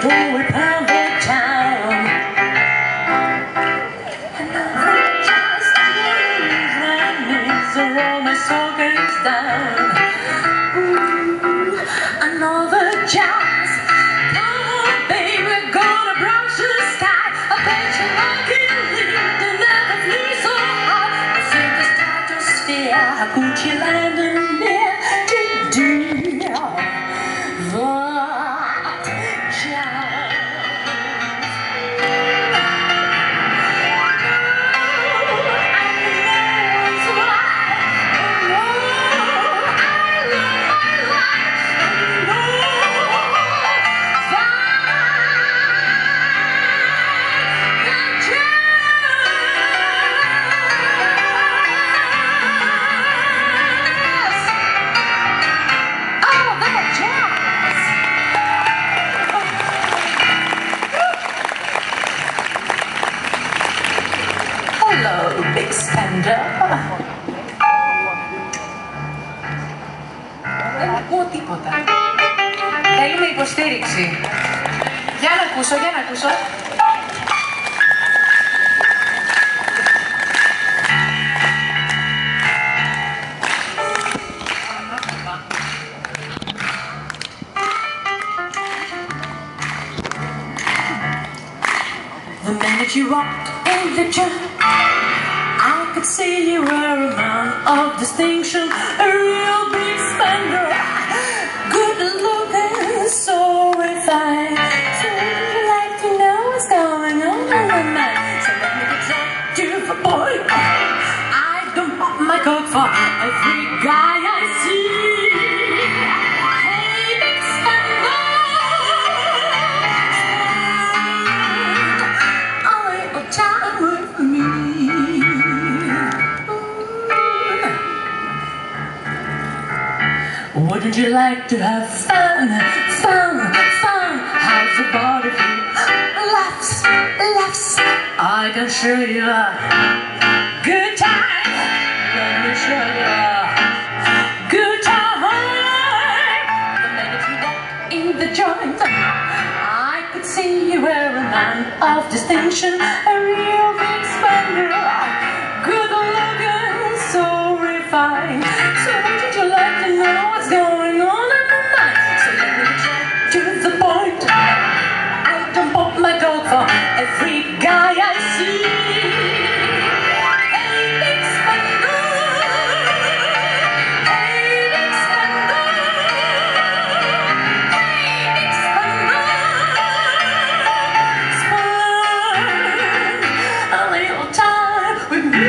we have a town. Another chance to lose when it's all my soul goes down. Ooh, another chance. Come on, baby, gonna brush the sky. I bet you I can leave to never flee so high. I think the stratosphere, how could you land in there to do that chance? Hello, big spender. Δεν ακούω τίποτα. Θέλουμε υποστήριξη. Για να ακούσω, για να ακούσω. The minute you walked in the gym, I could see you were a man of distinction, a real big spender, good looking, so refined. So you'd like to know what's going on in my mind. So let me get straight to the point. I don't pop my coat for every guy I see. Wouldn't you like to have fun, fun, fun? How's the body feel? Laughs, laughs. I can show you a good time. Let me show you a good time. The minute you walk in the joint, I could see you were a man of distinction, a real big spender, good looking, so refined. So wouldn't you like to know what's going on in my mind? So let me get to the point. I don't pop my dog for every guy I see. Hey, big spender. Hey, big spender. Hey, big spender. Spend a little time with me.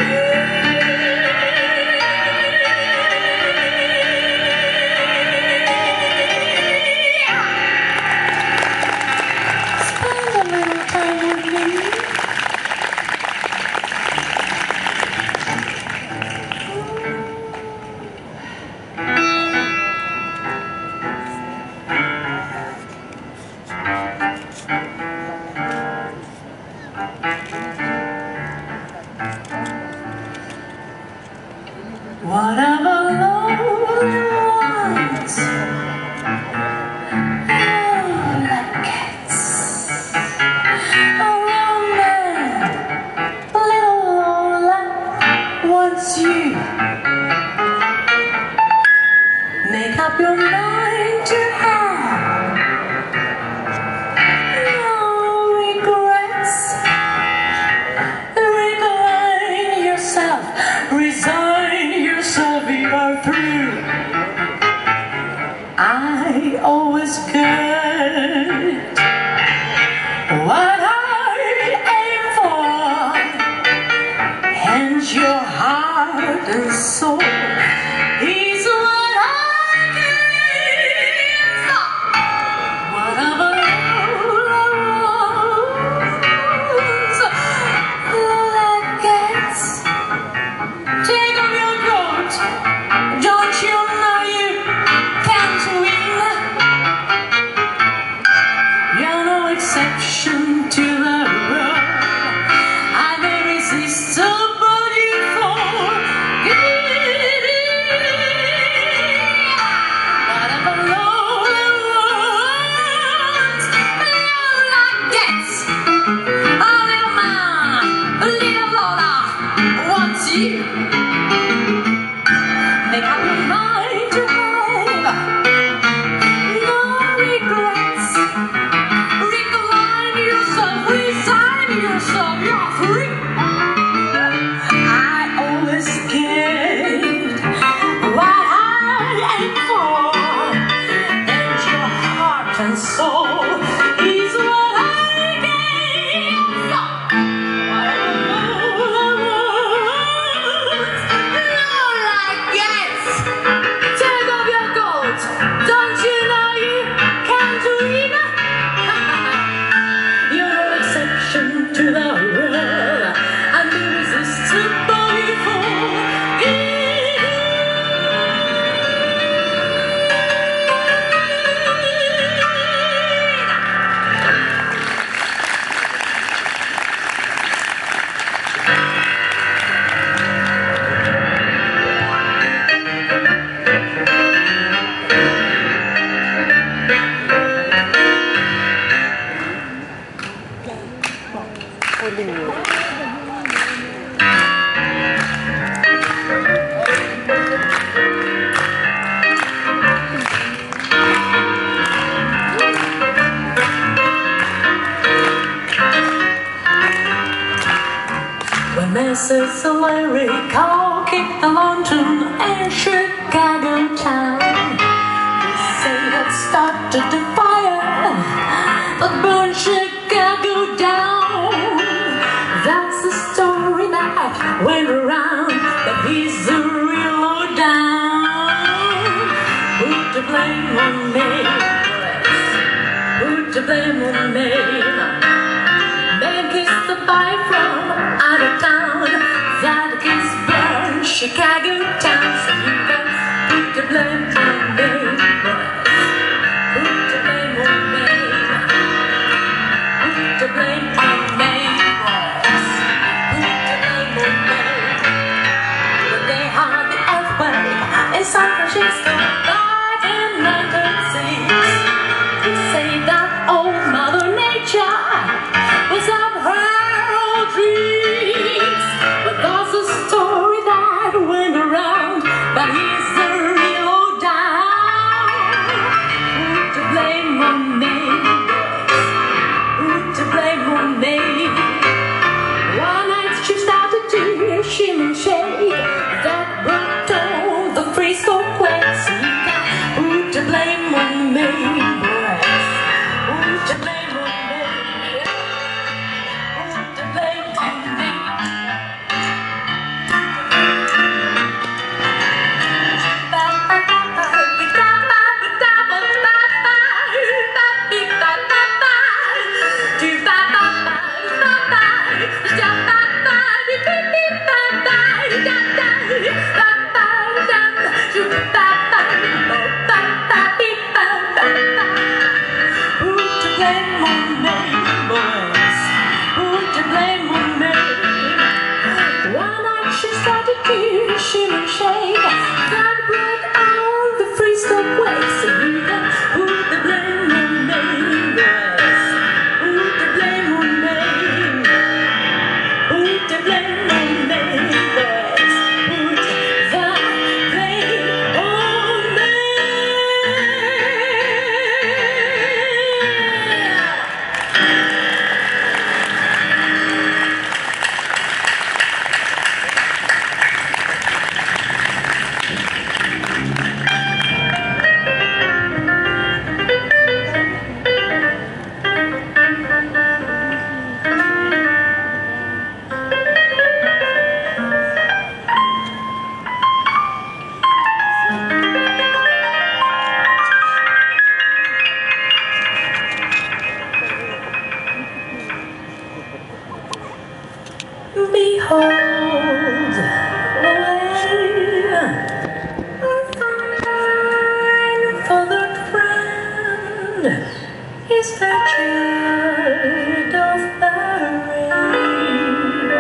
Whatever love wants, all like cats. A real man, little Lola, wants you. Make up your mind to have no regrets. Recline yourself, resign yourself, you are through. I always get what I aim for, and your heart and soul is what I give for. Whatever love wants, all I get. Take off your coat, don't you know you can't win? You're no exception to the rule. I'm irresistible, but you forget it. Little Lola wants you. Make up your mind to have no regrets. Recline yourself, resign yourself, you're free. I always get what I aim for, and your heart and soul is what I gave. Take off your coat. Don't you know you can dream? You're no exception to the rule. I'm irresistible for when Mrs. Larry Call kicked the lantern in Chicago town. They say it started the fire that burned Chicago down. That's the story that went around, but he's the real lowdown. Put the blame on me, put the blame on me. Man kissed the boy from out of town. That kiss burned Chicago town. So you can put the blame on me, boys. Put the blame on me. Put the blame on me, boys. Put the blame on me. But they had the earthquake in San Francisco back in 1906. They say that old Mother Nature was of her old dreams, but that's a story that went around, but he's the real lowdown. Put the blame on me, put the blame on me. One night she started to shimmer and shake, that brought all the Frisco quakes. You can put the blame on me, boys. Put the blame on me. Put the blame on me. Behold the way our fine feathered friend is the child of the rain.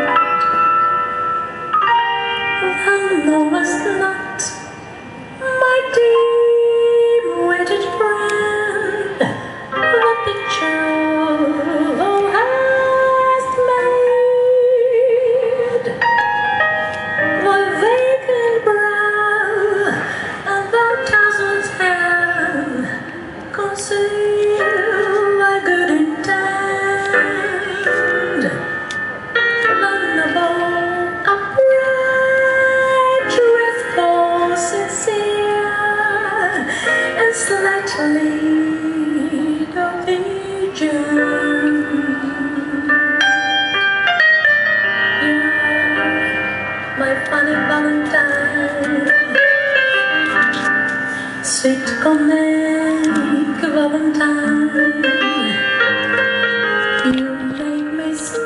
Thou knowest not, my dim-witted friend, the picture thou hast made. funny Valentine, sweet comic Valentine, you make me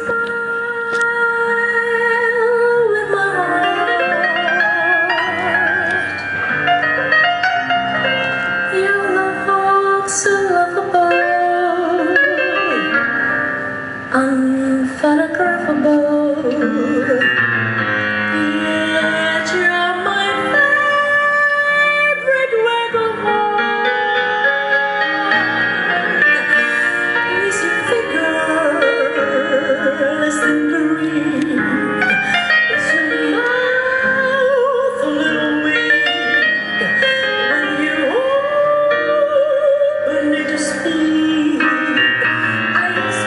smile with my heart. You look so lovable, unphotographable. Yet you're my favorite work of art. Is your figure less than green? Is your mouth a little weak when you open it to speak? I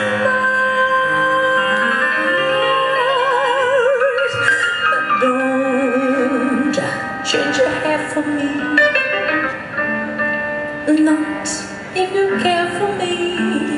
don't change your hair for me, not if you care for me.